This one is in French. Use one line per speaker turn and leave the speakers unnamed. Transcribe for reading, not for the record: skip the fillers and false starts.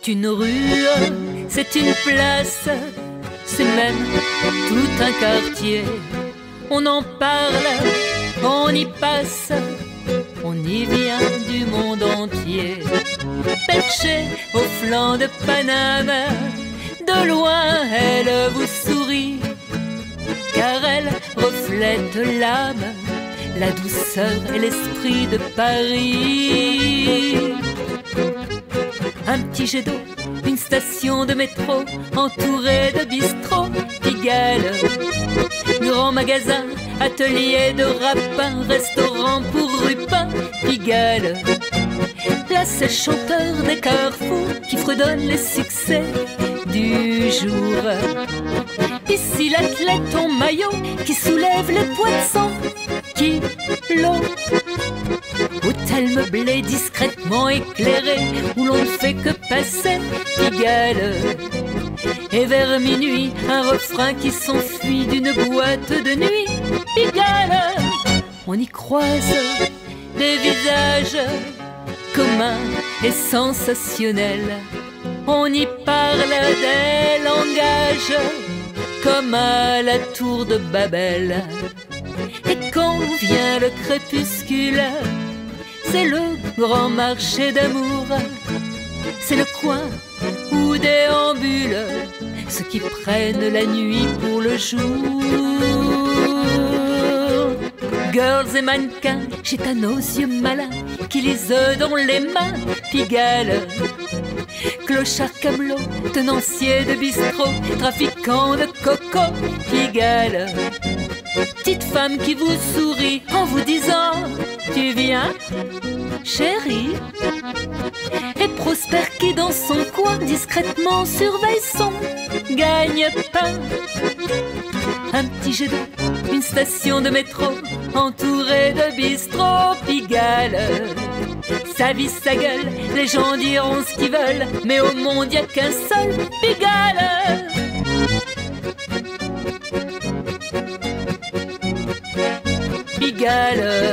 C'est une rue, c'est une place, c'est même tout un quartier. On en parle, on y passe, on y vient du monde entier. Perchée au flanc de Paname, de loin elle vous sourit, car elle reflète l'âme, la douceur et l'esprit de Paris. Un petit jet d'eau, une station de métro, entourée de bistrots, Pigalle. Grand magasin, atelier de rapin, restaurant pour rupins, Pigalle. Là c'est le chanteur des carrefours qui fredonne les succès du jour. Ici l'athlète en maillot qui soulève les poids de 100 kilos. Hôtel meublé discrètement éclairé où l'on ne fait que passer, Pigalle. Et vers minuit, un refrain qui s'enfuit d'une boîte de nuit, Pigalle. On y croise des visages communs et sensationnels. On y parle des langages comme à la tour de Babel. Et quand vient le crépuscule, c'est le grand marché d'amour. C'est le coin où déambulent ceux qui prennent la nuit pour le jour. Girls et mannequins, gitanos aux yeux malins, qui lisent dans les mains, Pigalle. Clochard camelot, tenancier de bistrot, trafiquant de coco, Pigalle. Petite femme qui vous sourit en vous disant « Tu viens, chérie ?» Et Prosper qui dans son coin discrètement surveille son gagne-pain. Un petit jet d'eau, une station de métro, entourée de bistrots, Pigalle. Sa vie, sa gueule, les gens diront ce qu'ils veulent, mais au monde y a qu'un seul, Pigalle. Pigalle.